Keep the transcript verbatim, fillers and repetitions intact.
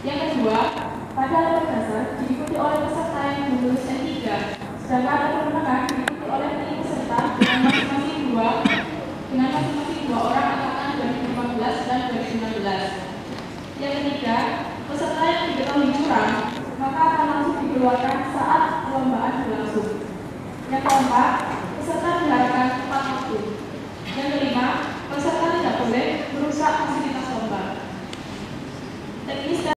Yang kedua, pada level dasar diikuti oleh peserta yang lulus S tiga, sedangkan level menengah diikuti oleh tiga peserta dengan masing-masing dua dengan masing-masing dua orang angkatan dua ribu lima belas dan dua ribu enam belas. Yang ketiga, peserta yang diketahui curang maka akan langsung dikeluarkan saat perlombaan berlangsung. Yang keempat,